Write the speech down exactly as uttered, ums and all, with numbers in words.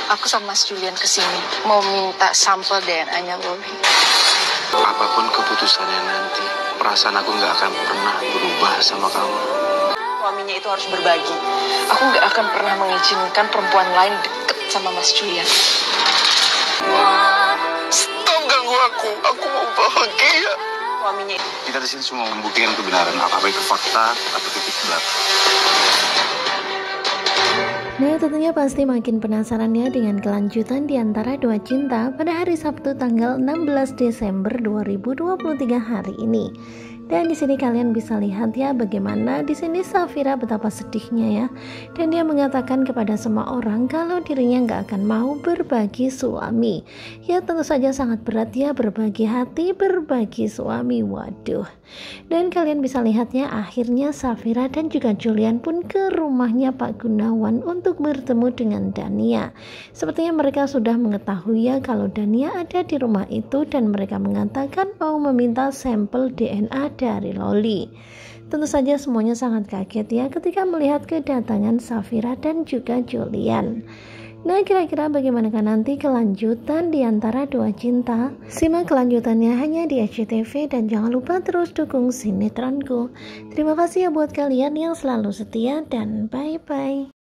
Aku sama Mas Julian kesini mau minta sampel D N A-nya Loli. Apapun keputusannya nanti, perasaan aku nggak akan pernah berubah sama kamu. Suaminya itu harus berbagi. Aku nggak akan pernah mengizinkan perempuan lain deket sama Mas Julian. Stop ganggu aku, aku mau bahagia. Suaminya Kita di sini cuma membuktikan kebenaran, apa itu fakta atau titik belakang. Nah, tentunya pasti makin penasaran ya dengan kelanjutan di antara dua cinta pada hari Sabtu tanggal enam belas Desember dua ribu dua puluh tiga hari ini. Dan di sini kalian bisa lihat ya bagaimana di sini Safira betapa sedihnya ya. Dan dia mengatakan kepada semua orang kalau dirinya nggak akan mau berbagi suami. Ya tentu saja sangat berat ya berbagi hati, berbagi suami. Waduh. Dan kalian bisa lihatnya akhirnya Safira dan juga Julian pun ke rumahnya Pak Gunawan untuk bertemu dengan Dania. Sepertinya mereka sudah mengetahui ya kalau Dania ada di rumah itu dan mereka mengatakan mau meminta sampel D N A dari Loli. Tentu saja semuanya sangat kaget ya ketika melihat kedatangan Safira dan juga Julian. Nah, kira-kira bagaimanakah nanti kelanjutan di antara dua cinta? Simak kelanjutannya hanya di S C T V dan jangan lupa terus dukung sinetronku. Terima kasih ya buat kalian yang selalu setia dan bye-bye.